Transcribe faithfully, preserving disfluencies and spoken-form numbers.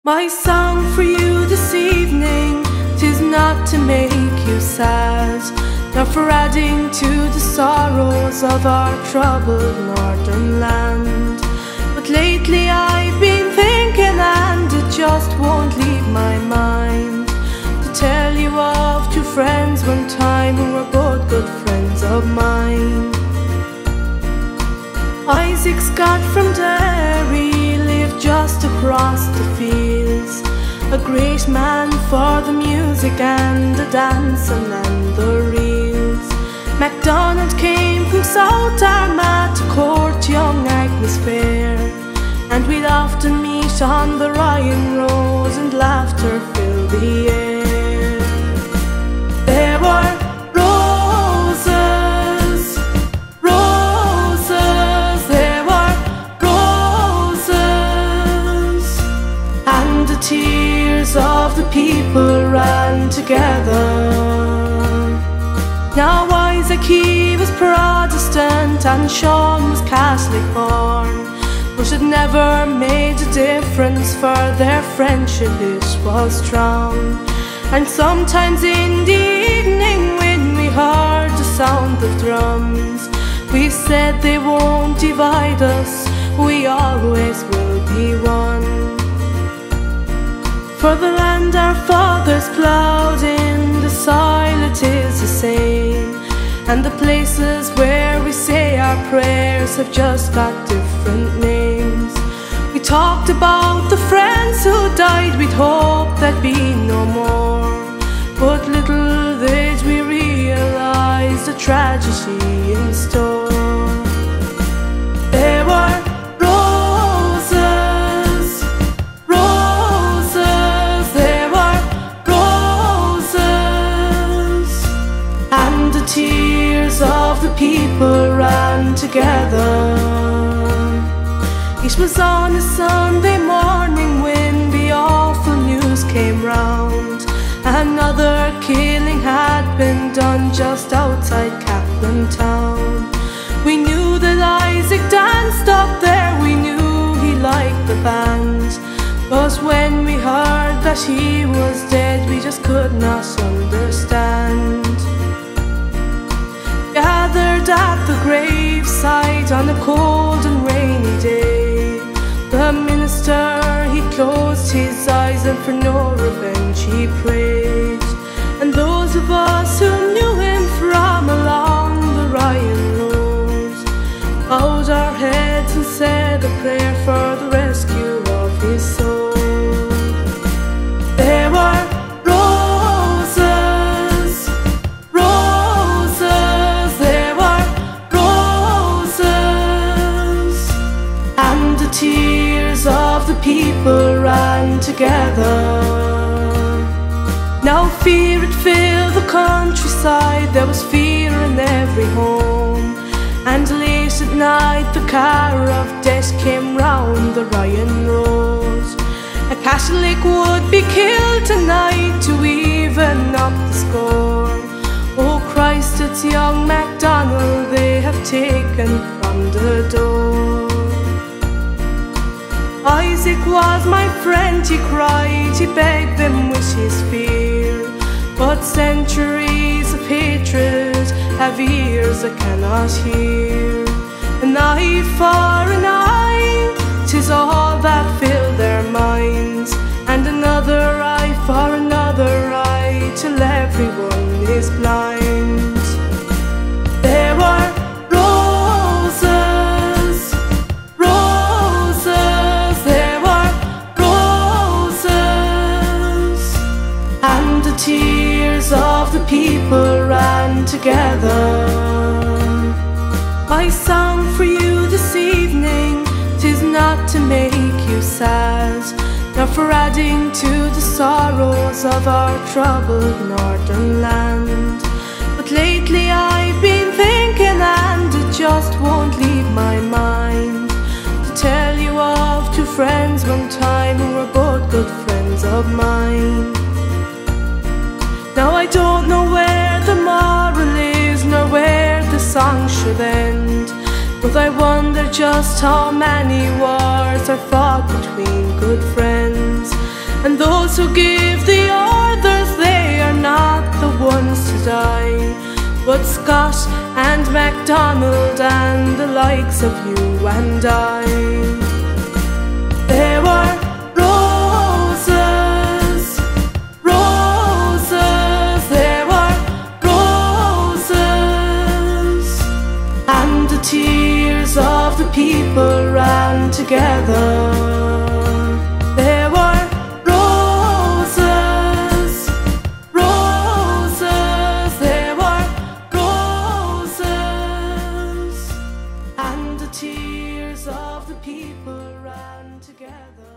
My song for you this evening, 'tis not to make you sad, nor for adding to the sorrows of our troubled northern land. But lately I've been thinking, and it just won't leave my mind, to tell you of two friends one time who were both good friends of mine. Isaac Scott from Derry lived just across the fields, a great man for the music and the dancing and the reels. MacDonald came from South Armagh to court young Agnes fair, and we'd often meet on the Ryan Road and laughter filled the air. There were roses, roses, there were roses, and the tears of the people ran together. Now Isaac, he was Protestant and Sean was Catholic born, but it never made a difference, for their friendship it was strong. And sometimes in the evening when we heard the sound of drums, we said they won't divide us, we always will be one. For the land our fathers ploughed in, the soil it is the same, and the places where we say our prayers have just got different names. We talked about the friends who died, we'd hoped there'd be no more, but little did we realize the tragedy in store. There were roses, roses, there were roses, and the tears of the people ran together. It was on a Sunday morning when the awful news came round. Another killing had been done just outside Caplan town. We knew that Isaac danced up there, we knew he liked the band, but when we heard that he was dead, we just could not understand. Gathered at the graveside on a cold and rainy day, the minister, he closed his eyes and for no revenge he prayed. And those of us who knew him from along the Ryan Road bowed our heads and said a prayer for the rescue of his soul. There were roses, roses, there were roses, and the tears of the people ran together. Now fear had filled the countryside, there was fear in every home, and late at night the car of death came round the Ryan Road. A Catholic would be killed tonight to even up the score. Oh Christ, it's young MacDonald they have taken from the door. Isaac was my friend, he cried, he begged them with his fear, but centuries of hatred have ears that cannot hear. An eye for an eye, 'tis all that filled their minds, and another eye for another eye, till everyone is blind. There were roses, roses, there were roses, and the tears of the people ran together. My song for you this evening, 'tis not to make you sad, nor for adding to the sorrows of our troubled northern land. But lately I've been thinking, and it just won't leave my mind, to tell you of two friends one time who were both good friends of mine. Now I don't know where the moral is, nor where the song should end, but I wonder just how many wars are fought between good friends, those who give the orders, they are not the ones to die, but Scott and MacDonald and the likes of you and I. There were roses, roses, there were roses, and the tears of the people ran together. There were roses, roses, there were roses, and the tears of the people ran together.